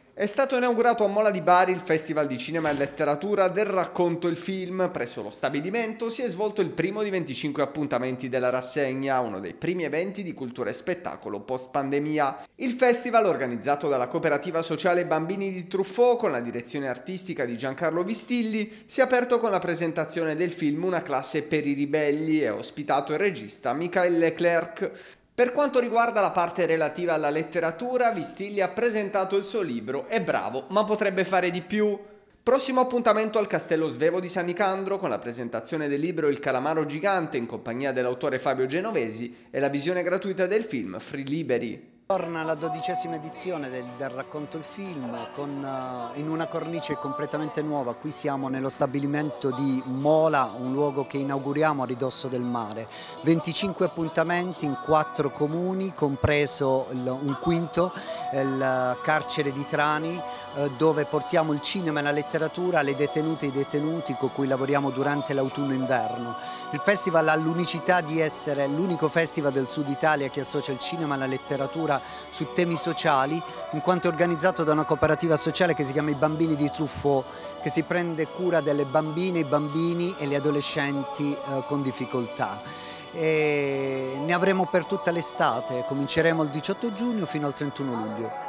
È stato inaugurato a Mola di Bari il Festival di Cinema e Letteratura del Racconto il Film. Presso lo stabilimento si è svolto il primo di 25 appuntamenti della rassegna, uno dei primi eventi di cultura e spettacolo post-pandemia. Il festival, organizzato dalla cooperativa sociale Bambini di Truffaut con la direzione artistica di Giancarlo Vistilli, si è aperto con la presentazione del film Una classe per i ribelli e ha ospitato il regista Michael Leclerc. Per quanto riguarda la parte relativa alla letteratura, Vistilli ha presentato il suo libro È bravo, ma potrebbe fare di più. Prossimo appuntamento al Castello Svevo di San Nicandro con la presentazione del libro Il calamaro gigante in compagnia dell'autore Fabio Genovesi e la visione gratuita del film Free Liberi. Torna la 12ª edizione del Racconto il Film in una cornice completamente nuova. Qui siamo nello stabilimento di Mola, un luogo che inauguriamo a ridosso del mare. 25 appuntamenti in 4 comuni, compreso un quinto, il carcere di Trani, dove portiamo il cinema e la letteratura alle detenute e ai detenuti con cui lavoriamo durante l'autunno-inverno. Il festival ha l'unicità di essere l'unico festival del Sud Italia che associa il cinema e la letteratura su temi sociali, in quanto è organizzato da una cooperativa sociale che si chiama I Bambini di Truffaut, che si prende cura delle bambine, i bambini e gli adolescenti con difficoltà. Ne avremo per tutta l'estate, cominceremo il 18 giugno fino al 31 luglio.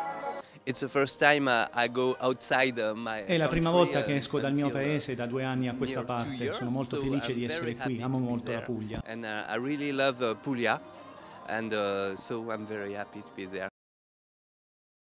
È la prima volta che esco dal mio paese da 2 anni a questa parte. Sono molto felice di essere qui, amo molto la Puglia. And I really love Puglia, and so I'm very happy to be there.